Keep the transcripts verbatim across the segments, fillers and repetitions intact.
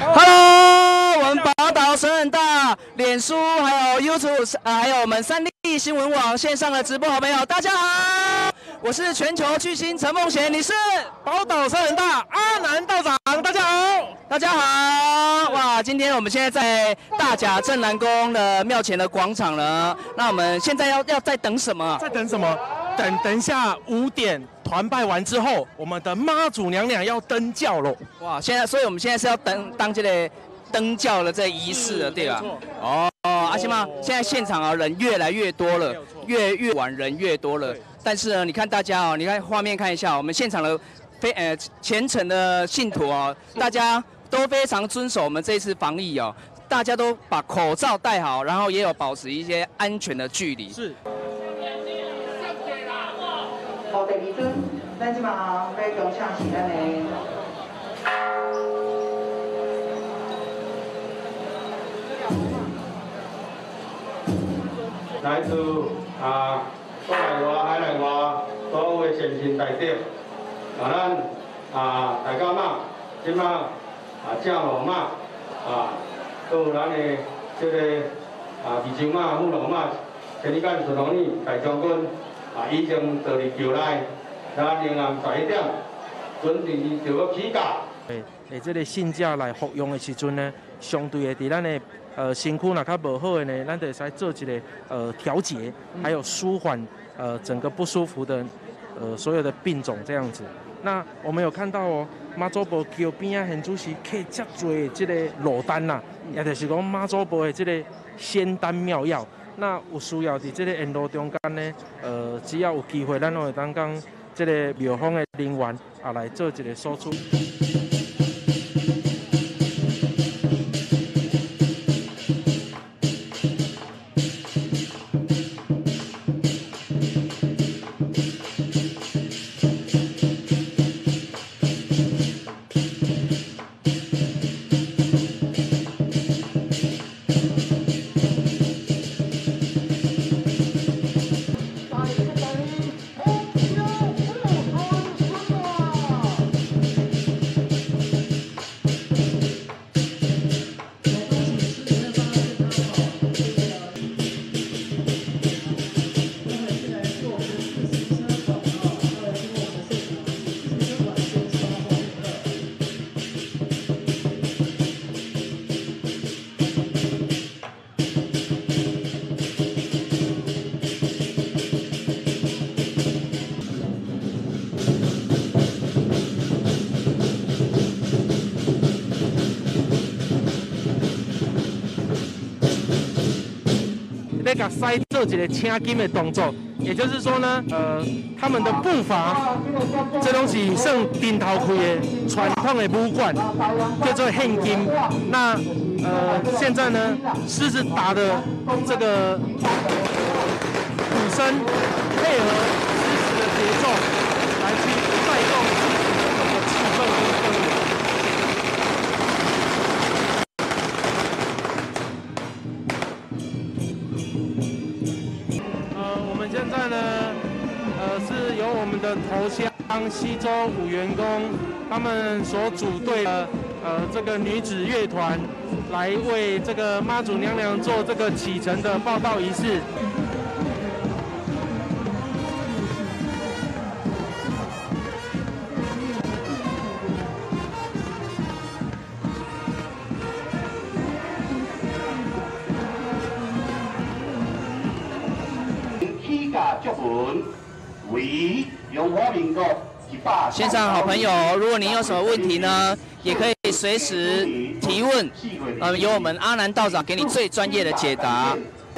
Hello， 我们宝岛神很大，脸书还有 YouTube， 呃，还有我们三立新闻网线上的直播好朋友，大家好，我是全球巨星陈梦贤，你是宝岛神很大阿南道长，大家好， 大家好，哇，今天我们现在在大甲镇南宫的庙前的广场了，那我们现在要要在等什么？ 在等什么？等等一下五点团拜完之后，我们的妈祖娘娘要登轿喽。 哇，现在，所以我们现在是要等当这个登轿的这仪式了，对吧？哦哦，阿西妈，现在现场啊人越来越多了，越越晚人越多了。但是呢，你看大家哦，你看画面看一下，我们现场的非呃虔诚的信徒哦，大家都非常遵守我们这次防疫哦，大家都把口罩戴好，然后也有保持一些安全的距离。 是。 好，第二尊，咱即马要恭请是咱的。 来自啊国内外、海内外所有的先进代表，啊，咱啊大家嘛，即马啊正路嘛，啊，还有咱的这个啊二洲嘛、富龙嘛，天理干顺龙义大将军。啊，已经到入桥内，咱仍然十一点准时就要起驾。 诶，诶，这个信假来服用的时阵呢，相对的，伫咱的呃身躯若较无好的呢，咱就使做一个呃调节，还有舒缓呃整个不舒服的呃所有的病种这样子。那我们有看到哦，妈祖婆桥边啊，现主是客遮多的这个落单啦，也就是讲妈祖婆的这个仙丹妙药。那有需要伫这个沿路中间呢，呃，只要有机会，咱都会当讲这个庙方的人员啊来做一个输出。要甲塞做一个请金的动作，也就是说呢，呃，他们的步伐，这东西算顶头开的传统的武馆，叫做现金。那呃，现在呢，狮子打的这个鼓声，配合狮子的节奏，来去带动整个气氛跟氛围。现在呢，呃，是由我们的头香西周五员工他们所组队的呃这个女子乐团，来为这个妈祖娘娘做这个启程的报道仪式。 线上好朋友，如果您有什么问题呢，也可以随时提问，呃，由我们阿南道长给你最专业的解答。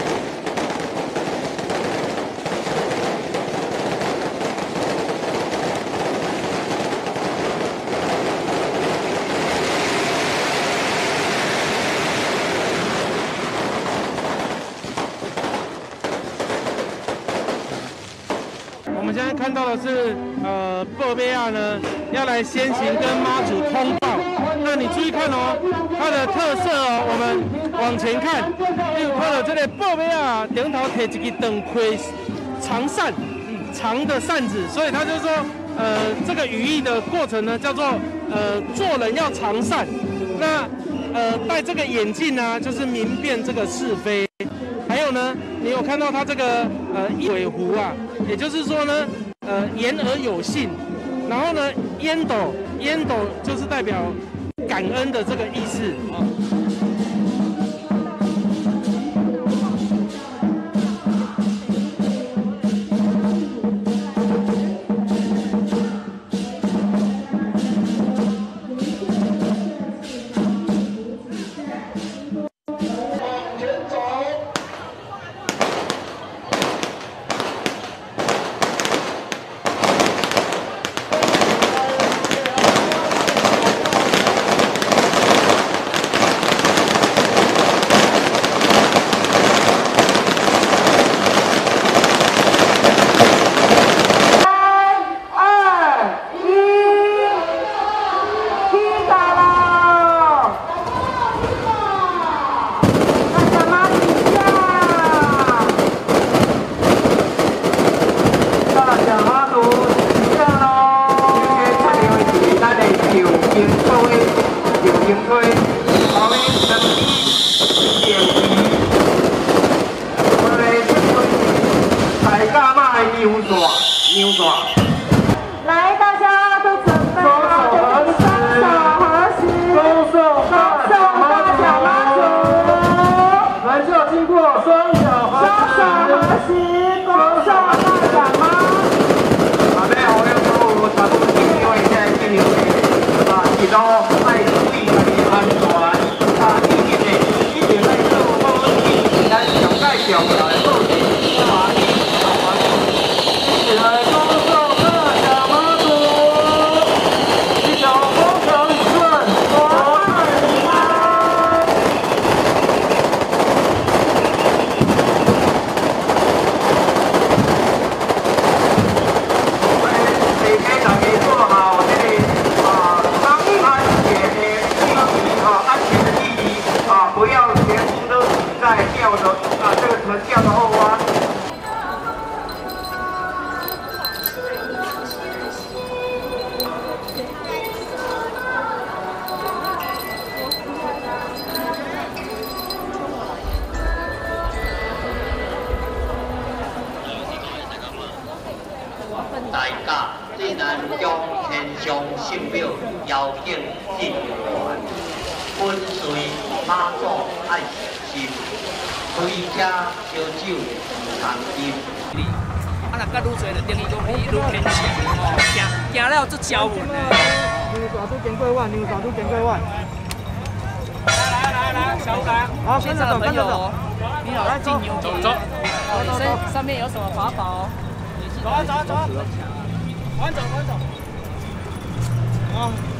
我们现在看到的是，呃，报马仔呢要来先行跟妈祖通报。那你注意看哦，它的特色哦，我们往前看，你有看到这个报马仔顶头摕一支长开长扇，长的扇子，所以他就说，呃，这个语义的过程呢叫做，呃，做人要长善。那呃戴这个眼镜啊，就是明辨这个是非。还有呢，你有看到他这个呃尾狐啊，也就是说呢，呃言而有信。然后呢，烟斗烟斗就是代表感恩的这个意思啊。 来，大家都准备好，双手合十，双手大脚妈祖， 来就经过双脚合双手合十，双手大脚妈。 啊，咩好咧，都全部因为现在今年啊，一路爱注意家己安全，啊，一定的，一定在做好自咱上界重要的做事，啊，一起来双手。 大家既然将天上圣庙邀请进园，跟随妈祖爱心，开车烧酒唔通饮。 啊，若甲愈侪就等于讲伊愈偏向吼，行行了足招魂的。 牛爪都经过万，牛爪都经过万。 来来来，小五来， 好， 现场的朋友，你好，进牛节，走走，你身上面有什么法宝？ 走啊走啊走啊，往走往走。啊。